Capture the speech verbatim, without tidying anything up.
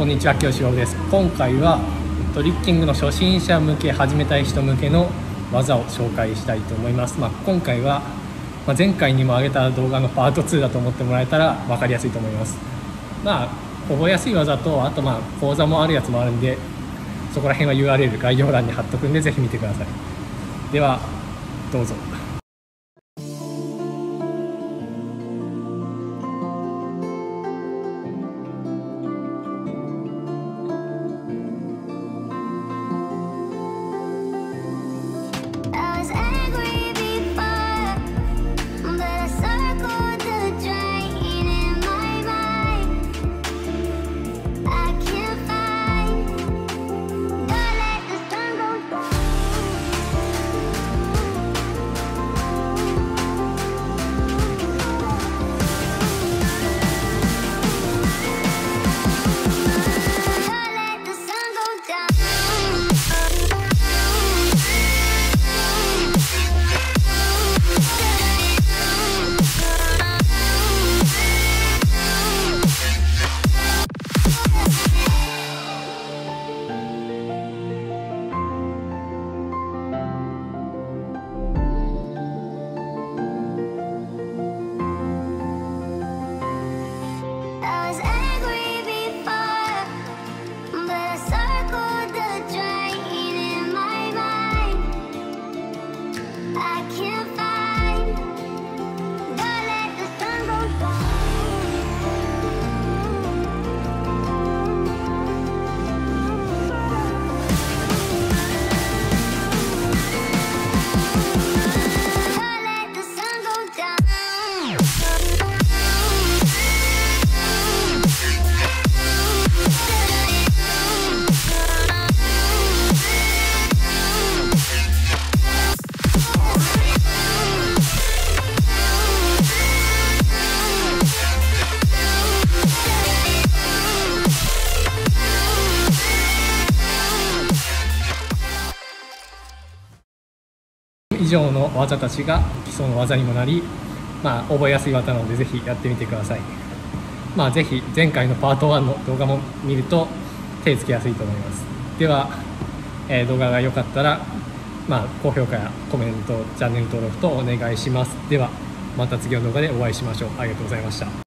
こんにちは、清志郎です。今回はトリッキングの初心者向け、始めたい人向けの技を紹介したいと思います。まあ、今回は、まあ、前回にも上げた動画のパートツーだと思ってもらえたら分かりやすいと思います。まあ、覚えやすい技と、あとまあ講座もあるやつもあるんで、そこら辺は ユーアールエル 概要欄に貼っとくんで、ぜひ見てください。ではどうぞ。以上の技たちが基礎の技にもなり、まあ、覚えやすい技なのでぜひやってみてください。まあ、ぜひ前回のパートワンの動画も見ると手つけやすいと思います。では、えー、動画が良かったら、まあ、高評価やコメント、チャンネル登録とお願いします。ではまた次の動画でお会いしましょう。ありがとうございました。